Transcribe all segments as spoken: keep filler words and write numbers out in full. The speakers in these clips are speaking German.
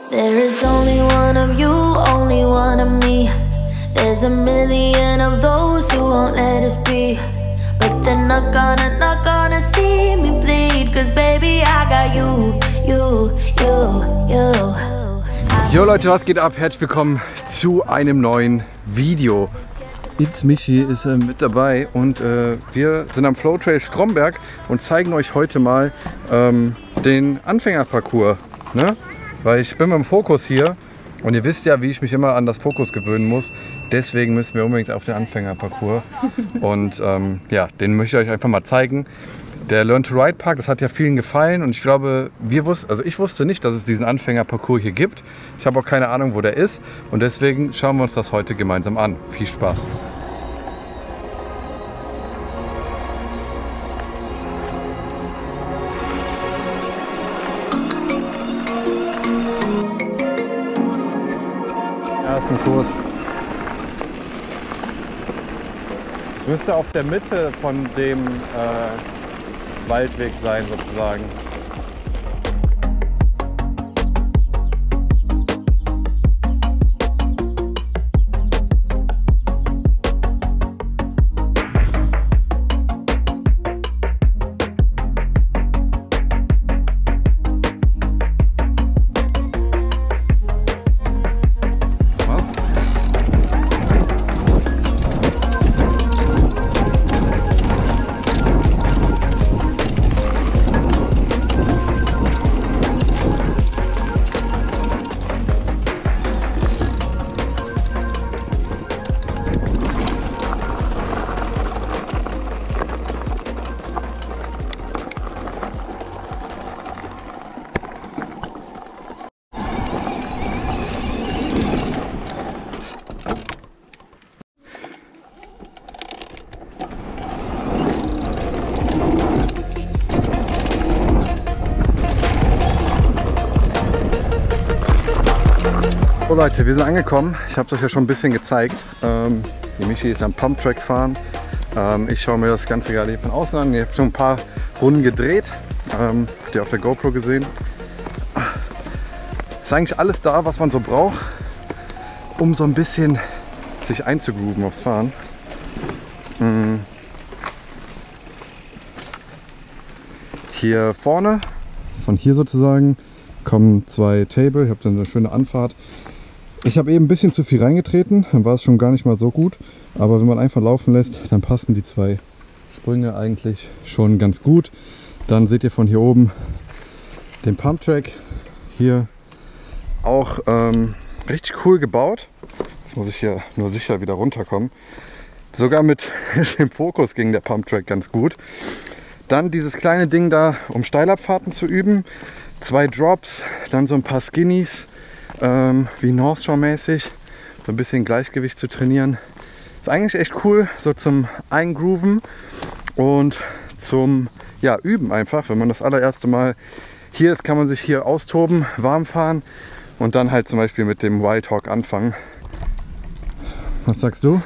There is only one of you, only one of me. There's a million of those who won't let us be. But they're not gonna, not gonna see me bleed. Cause baby, I got you, you, you, you. Jo Leute, was geht ab? Herzlich willkommen zu einem neuen Video. It's Michi ist äh, mit dabei und äh, wir sind am Flow Trail Stromberg und zeigen euch heute mal ähm, den Anfängerparcours. Ne? Weil ich bin mit dem Fokus hier und ihr wisst ja, wie ich mich immer an das Fokus gewöhnen muss. Deswegen müssen wir unbedingt auf den Anfängerparcours. Und ähm, ja, den möchte ich euch einfach mal zeigen. Der Learn to Ride Park, das hat ja vielen gefallen und ich glaube, wir wussten, also ich wusste nicht, dass es diesen Anfängerparcours hier gibt. Ich habe auch keine Ahnung, wo der ist und deswegen schauen wir uns das heute gemeinsam an. Viel Spaß! Ersten Kurs. Es müsste auf der Mitte von dem äh, Waldweg sein, sozusagen. So Leute, wir sind angekommen. Ich habe es euch ja schon ein bisschen gezeigt. Ähm, die Michi ist am Pumptrack fahren. Ähm, ich schaue mir das Ganze gerade hier von außen an. Ihr habt schon ein paar Runden gedreht. Ähm, habt ihr auf der GoPro gesehen. Ist eigentlich alles da, was man so braucht, um so ein bisschen sich einzugrooven aufs Fahren. Mhm. Hier vorne, von hier sozusagen, kommen zwei Table. Ich habe dann eine schöne Anfahrt. Ich habe eben ein bisschen zu viel reingetreten, dann war es schon gar nicht mal so gut. Aber wenn man einfach laufen lässt, dann passen die zwei Sprünge eigentlich schon ganz gut. Dann seht ihr von hier oben den Pumptrack. Hier auch ähm, richtig cool gebaut. Jetzt muss ich hier nur sicher wieder runterkommen. Sogar mit dem Fokus ging der Pumptrack ganz gut. Dann dieses kleine Ding da, um Steilabfahrten zu üben. Zwei Drops, dann so ein paar Skinnies, ähm, wie North Shore mäßig, so ein bisschen Gleichgewicht zu trainieren. Ist eigentlich echt cool, so zum Eingrooven und zum ja, Üben einfach. Wenn man das allererste Mal hier ist, kann man sich hier austoben, warm fahren und dann halt zum Beispiel mit dem Wild Hawk anfangen. Was sagst du?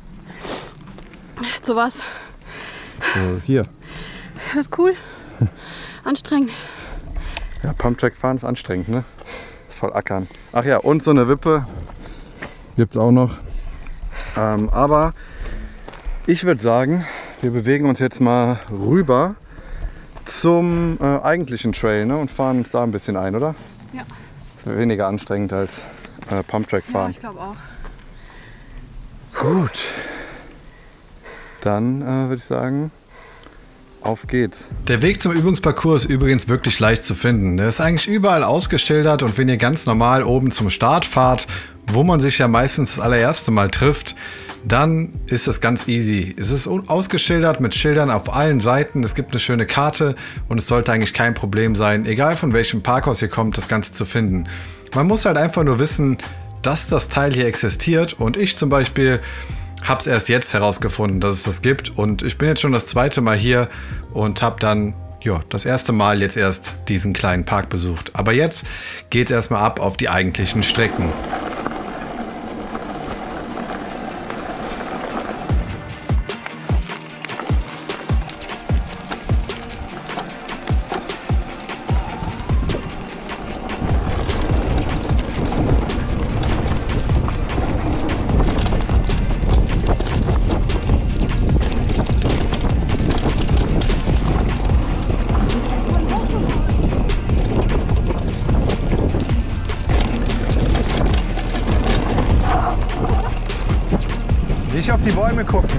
Zu was? So, hier. Das ist cool. Anstrengend. Ja, Pumptrack fahren ist anstrengend, ne? Ist voll ackern. Ach ja, und so eine Wippe gibt es auch noch. Ähm, aber ich würde sagen, wir bewegen uns jetzt mal rüber zum äh, eigentlichen Trail, ne? Und fahren uns da ein bisschen ein, oder? Ja. Das ist weniger anstrengend als äh, Pumptrack fahren. Ja, ich glaube auch. Gut. Dann äh, würde ich sagen, auf geht's. Der Weg zum Übungsparcours ist übrigens wirklich leicht zu finden. Der ist eigentlich überall ausgeschildert und wenn ihr ganz normal oben zum Start fahrt, wo man sich ja meistens das allererste Mal trifft, dann ist es ganz easy. Es ist ausgeschildert mit Schildern auf allen Seiten. Es gibt eine schöne Karte und es sollte eigentlich kein Problem sein, egal von welchem Parkhaus ihr kommt, das Ganze zu finden. Man muss halt einfach nur wissen, dass das Teil hier existiert und ich zum Beispiel habe es erst jetzt herausgefunden, dass es das gibt und ich bin jetzt schon das zweite Mal hier und habe dann ja, das erste Mal jetzt erst diesen kleinen Park besucht. Aber jetzt geht es erstmal ab auf die eigentlichen Strecken. Nicht auf die Bäume gucken.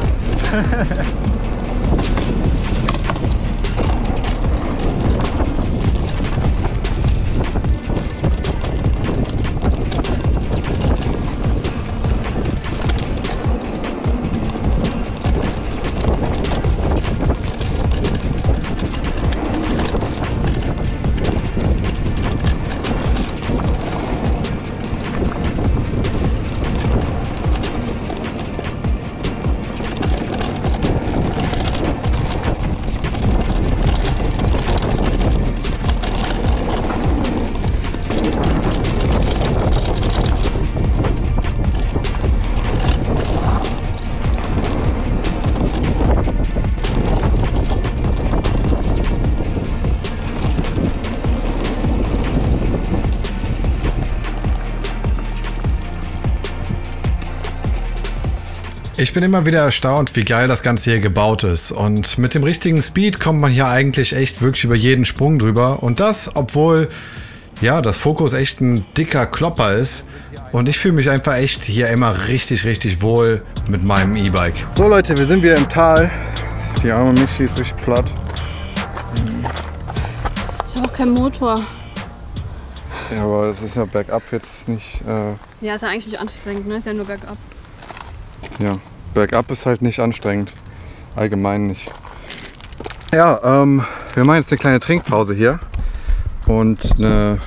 Ich bin immer wieder erstaunt, wie geil das Ganze hier gebaut ist. Und mit dem richtigen Speed kommt man hier eigentlich echt wirklich über jeden Sprung drüber. Und das, obwohl, ja, das Focus echt ein dicker Klopper ist. Und ich fühle mich einfach echt hier immer richtig, richtig wohl mit meinem E-Bike. So Leute, wir sind wieder im Tal. Die arme Michi ist richtig platt. Ich habe auch keinen Motor. Ja, aber es ist ja bergab jetzt nicht... Äh Ja, ist ja eigentlich nicht anstrengend, ne? Ist ja nur bergab. Ja, bergab ist halt nicht anstrengend. Allgemein nicht. Ja, ähm, wir machen jetzt eine kleine Trinkpause hier. Und eine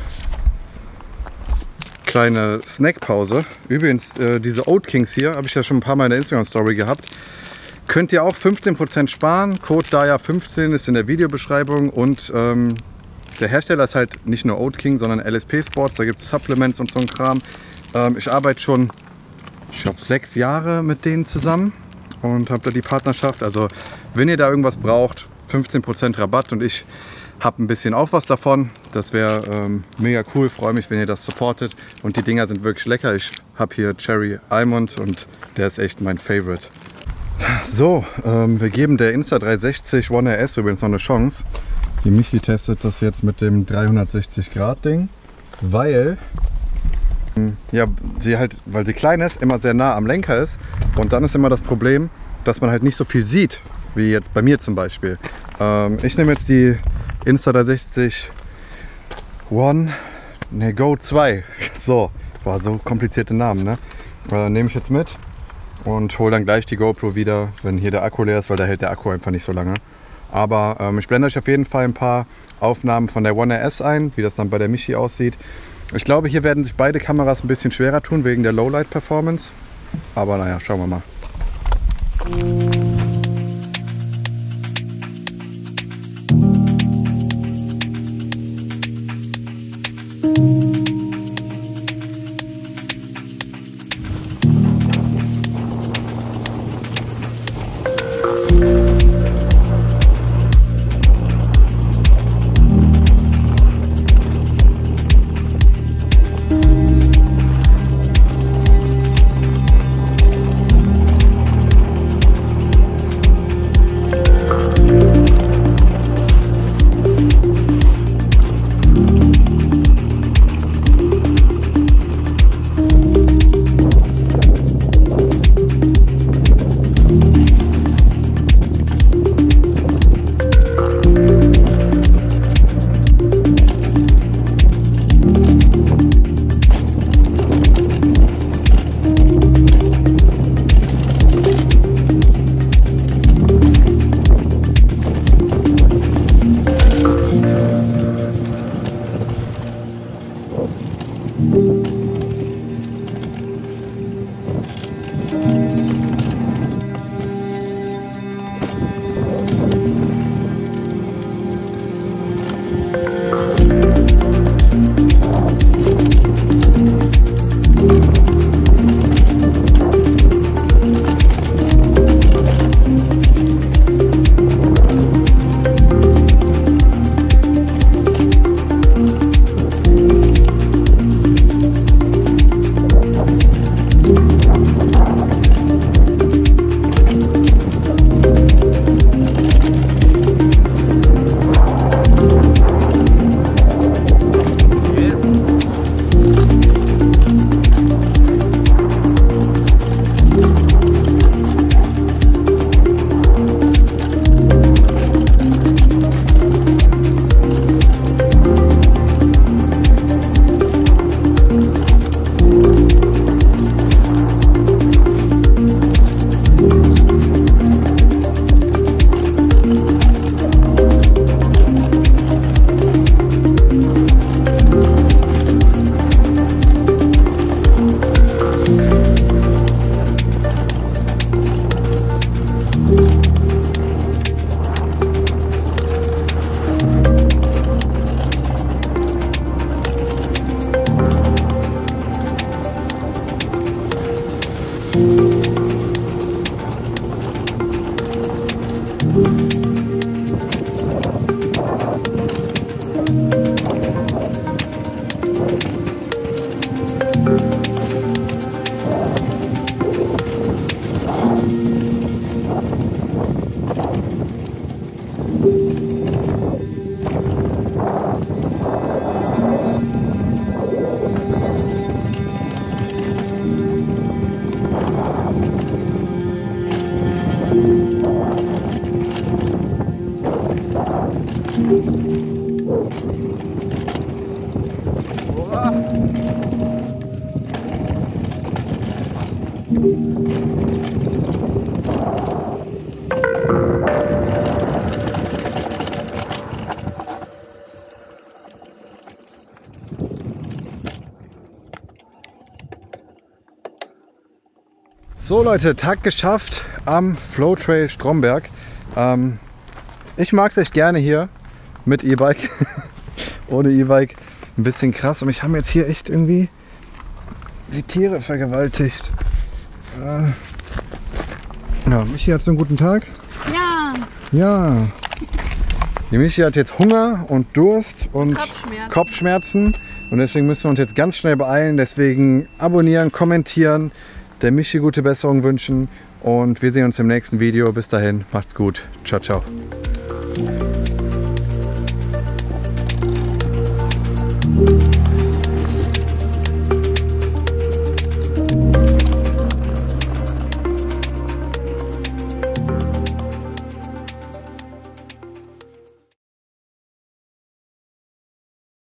kleine Snackpause. Übrigens, äh, diese Oat Kings hier, habe ich ja schon ein paar Mal in der Instagram-Story gehabt. Könnt ihr auch fünfzehn Prozent sparen. Code D A Y A fünfzehn ist in der Videobeschreibung. Und ähm, der Hersteller ist halt nicht nur Oat King, sondern L S P Sports. Da gibt es Supplements und so ein Kram. Ähm, ich arbeite schon, ich glaube, sechs Jahre mit denen zusammen und habe da die Partnerschaft. Also wenn ihr da irgendwas braucht, fünfzehn Prozent Rabatt und ich habe ein bisschen auch was davon. Das wäre ähm, mega cool. Freue mich, wenn ihr das supportet. Und die Dinger sind wirklich lecker. Ich habe hier Cherry Almond und der ist echt mein Favorite. So, ähm, wir geben der Insta dreihundertsechzig One R S übrigens noch eine Chance. Die Michi testet das jetzt mit dem dreihundertsechzig Grad Ding, weil ja, sie halt, weil sie klein ist, immer sehr nah am Lenker ist. Und dann ist immer das Problem, dass man halt nicht so viel sieht, wie jetzt bei mir zum Beispiel. Ähm, ich nehme jetzt die Insta dreihundertsechzig One, ne, Go zwei. So, war so komplizierte Namen, ne? Äh, nehme ich jetzt mit und hole dann gleich die GoPro wieder, wenn hier der Akku leer ist, weil da hält der Akku einfach nicht so lange. Aber ähm, ich blende euch auf jeden Fall ein paar Aufnahmen von der One R S ein, wie das dann bei der Michi aussieht. Ich glaube, hier werden sich beide Kameras ein bisschen schwerer tun wegen der Lowlight-Performance. Aber naja, schauen wir mal. So Leute, Tag geschafft am Flow Trail Stromberg. Ähm, ich mag es echt gerne hier mit E-Bike. Ohne E-Bike ein bisschen krass. Und mich haben jetzt hier echt irgendwie die Tiere vergewaltigt. Äh, ja, Michi hat so einen guten Tag. Ja. Ja. Die Michi hat jetzt Hunger und Durst und Kopfschmerzen. Kopfschmerzen. Und deswegen müssen wir uns jetzt ganz schnell beeilen. Deswegen abonnieren, kommentieren, der Michi gute Besserung wünschen. Und wir sehen uns im nächsten Video. Bis dahin, macht's gut. Ciao, ciao.